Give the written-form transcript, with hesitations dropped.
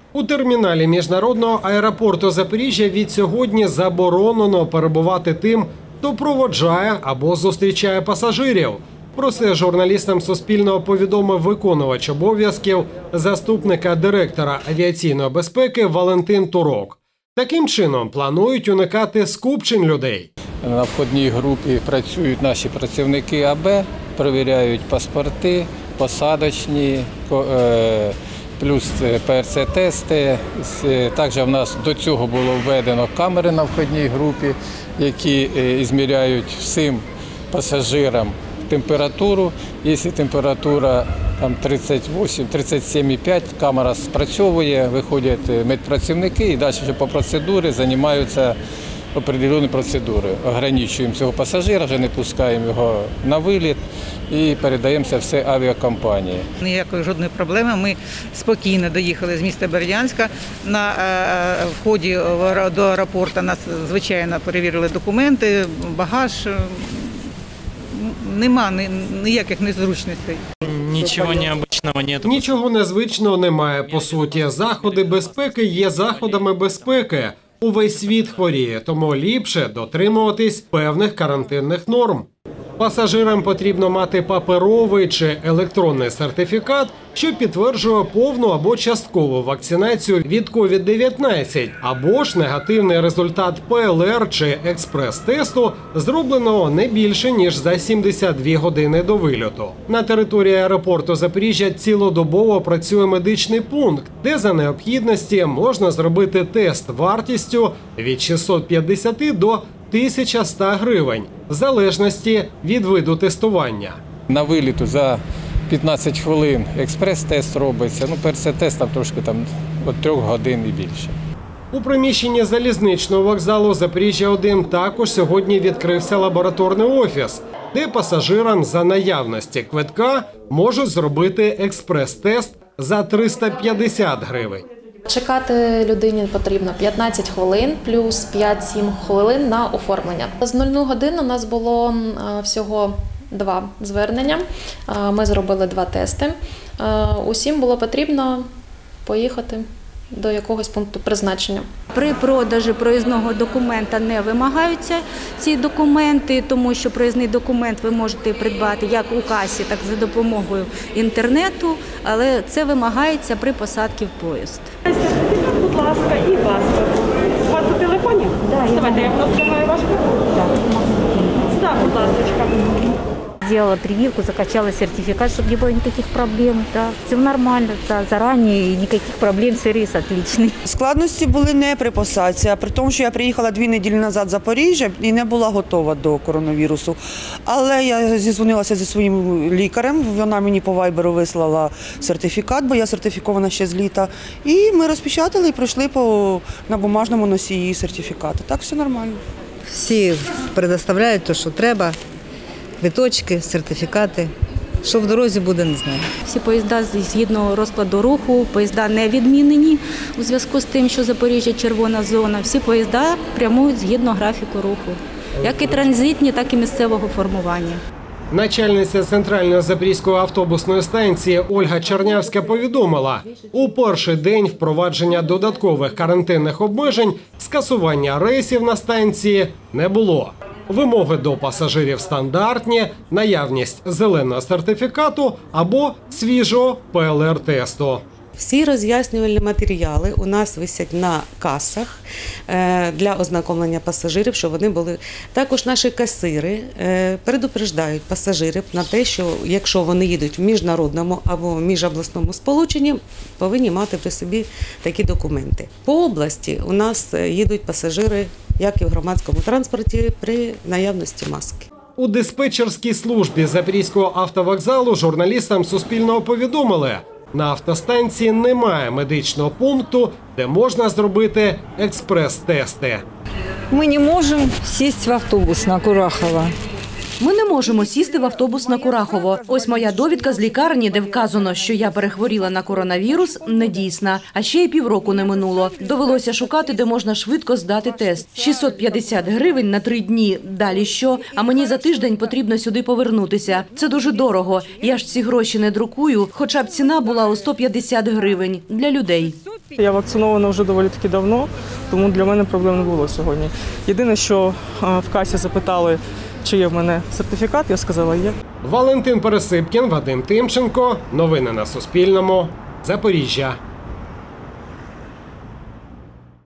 У терміналі міжнародного аеропорту Запоріжжя від сьогодні заборонено перебувати тим, хто проводжає або зустрічає пасажирів. Про це журналістам Суспільного повідомив виконувач обов'язків заступника директора авіаційної безпеки Валентин Турок. Таким чином планують уникати скупчень людей. На входній групі працюють наші працівники АБ, перевіряють паспорти, посадочні, плюс ПРЦ-тести. Також в нас до цього було введено камери на входній групі, які зміряють всім пасажирам температуру. Якщо температура 38-37,5, камера спрацьовує, виходять медпрацівники і далі вже по процедурі займаються определені процедури. Ограничуємо цього пасажира, вже не пускаємо його на виліт і передаємо це все авіакомпанії. Ніякої жодної проблеми. Ми спокійно доїхали з міста Бердянська. На вході до аеропорту нас, звичайно, перевірили документи, багаж. Нема ніяких незручностей. Нічого необычного нет. Нічого незвичного немає, по суті. Заходи безпеки є заходами безпеки. Увесь світ хворіє, тому ліпше дотримуватись певних карантинних норм. Пасажирам потрібно мати паперовий чи електронний сертифікат, що підтверджує повну або часткову вакцинацію від COVID-19, або ж негативний результат ПЛР чи експрес-тесту, зробленого не більше, ніж за 72 години до вильоту. На території аеропорту Запоріжжя цілодобово працює медичний пункт, де за необхідності можна зробити тест вартістю від 650 до 1100 гривень, в залежності від виду тестування. На виліту за 15 хвилин експрес-тест робиться, ПРЦ-тест трошки від 3 годин і більше. У приміщенні залізничного вокзалу Запоріжжя-1 також сьогодні відкрився лабораторний офіс, де пасажирам за наявності квитка можуть зробити експрес-тест за 350 гривень. Чекати людині потрібно 15 хвилин плюс 5-7 хвилин на оформлення. З 00 годин у нас було всього 2 звернення. Ми зробили 2 тести. Усім було потрібно поїхати до якогось пункту призначення. При продажі проїзного документа не вимагаються ці документи, тому що проїзний документ ви можете придбати як у касі, так і за допомогою інтернету, але це вимагається при посадці в поїзд. Сертифікат, будь ласка, і паспорт. У вас у телефоні? Так. Давайте, я встановлюю ваш код. Так, будь ласка. Сделала прививку, закачала сертификат, чтобы не было никаких проблем. Да. Все нормально, да, заранее, никаких проблем, сервис отличный. Складності були не при посадці, а при тому, що я приїхала 2 неділі назад в Запоріжжя і не була готова до коронавірусу. Але я зізвонилася зі своїм лікарем, вона мені по вайберу вислала сертифікат, бо я сертифікована ще з літа. І ми розпечатали і пройшли на бумажному носії сертифікати. Так все нормально. Всі предоставляють те, що треба. Квиточки, сертифікати. Що в дорозі буде, не знаю. Всі поїзда згідно розкладу руху, поїзда не відмінені у зв'язку з тим, що Запоріжжя червона зона. Всі поїзда прямують згідно графіку руху, як і транзитні, так і місцевого формування. Начальниця Центральної Запорізької автобусної станції Ольга Чернявська повідомила, у перший день впровадження додаткових карантинних обмежень скасування рейсів на станції не було. Вимоги до пасажирів стандартні, наявність зеленого сертифікату або свіжого ПЛР-тесту. Всі роз'яснювальні матеріали у нас висять на касах для ознакомлення пасажирів, щоб вони були. Також наші касири предупреждають пасажирів на те, що якщо вони їдуть в міжнародному або міжобласному сполученні, повинні мати при собі такі документи. По області у нас їдуть пасажири, як і в громадському транспорті, при наявності маски. У диспетчерській службі Запорізького автовокзалу журналістам Суспільного повідомили, на автостанції немає медичного пункту, де можна зробити експрес-тести. Ми не можемо сісти в автобус на Курахова. Ми не можемо сісти в автобус на Курахово. Ось моя довідка з лікарні, де вказано, що я перехворіла на коронавірус, не дійсна. А ще й півроку не минуло. Довелося шукати, де можна швидко здати тест. 650 гривень на 3 дні. Далі що? А мені за тиждень потрібно сюди повернутися. Це дуже дорого. Я ж ці гроші не друкую, хоча б ціна була у 150 гривень для людей. Я вакцинована вже доволі таки давно, тому для мене проблем не було сьогодні. Єдине, що в касі запитали, чи є в мене сертифікат, я сказала, є. Валентин Пересипкін, Вадим Тимченко. Новини на Суспільному. Запоріжжя.